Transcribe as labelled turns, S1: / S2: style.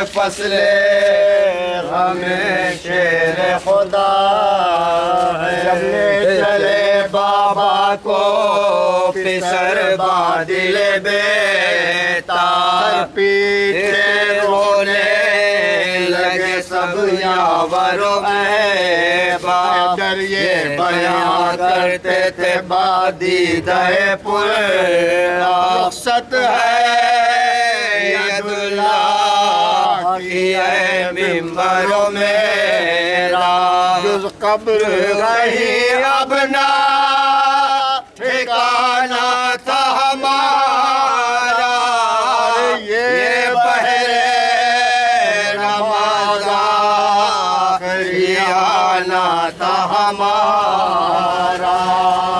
S1: फसले हमें शेर खुदा है। चले बाबा को पिसर बादिल बेतार पीछे रोने लगे सब यावरों में बादर ये बयां करते थे बादीदे पुर मकसद है यदुल्लाह की है मिंबरों मेरा जुज़ कब्र रही अब ना ठिकाना था हमारा ये बहरे नमाज़ आखिरी आना था हमारा।